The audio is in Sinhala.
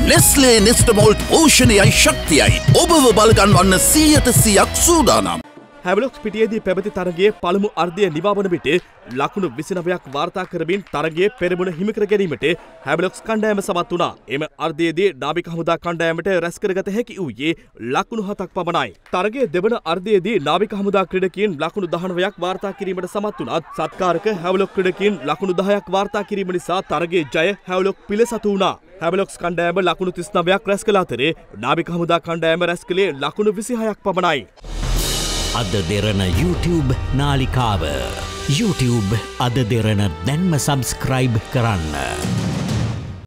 Nestle Nestamalt පෝෂණයයි ශක්තියයි ඔබව බලගන්වන්න 100% සූදානම්. හැවලොක්ස් පිටියේදී පැවති තරගයේ පළමු අර්ධය නිවාවන විට ලකුණු 29ක් වාර්තා කරමින් තරගයේ පෙරමුණ හිමි කර ගැනීමට හැවලොක්ස් කණ්ඩායම සමත් වුණා. එම අර්ධයේදී නාවික හමුදා කණ්ඩායමට රැස් කරගත හැකි වූයේ ලකුණු 7ක් පමණයි. තරගයේ දෙවන අර්ධයේදී නාවික හමුදා ක්‍රීඩකයන් ලකුණු 19ක් වාර්තා කිරීමට සමත් වුණත් සත්කාරක හැවලොක් ක්‍රීඩකයන් ලකුණු 10ක් වාර්තා කිරීම නිසා තරගයේ ජය හැවලොක් පිළසතු වුණා. හැවලොක්ස් කණ්ඩායම ලකුණු 39ක් රැස් කළ අතරේ නාවික හමුදා කණ්ඩායම රැස් කළේ ලකුණු 26ක් පමණයි. AdaDerana YouTube නාලිකාව YouTube AdaDerana දැන්ම සබස්ක්‍රයිබ් කරන්න.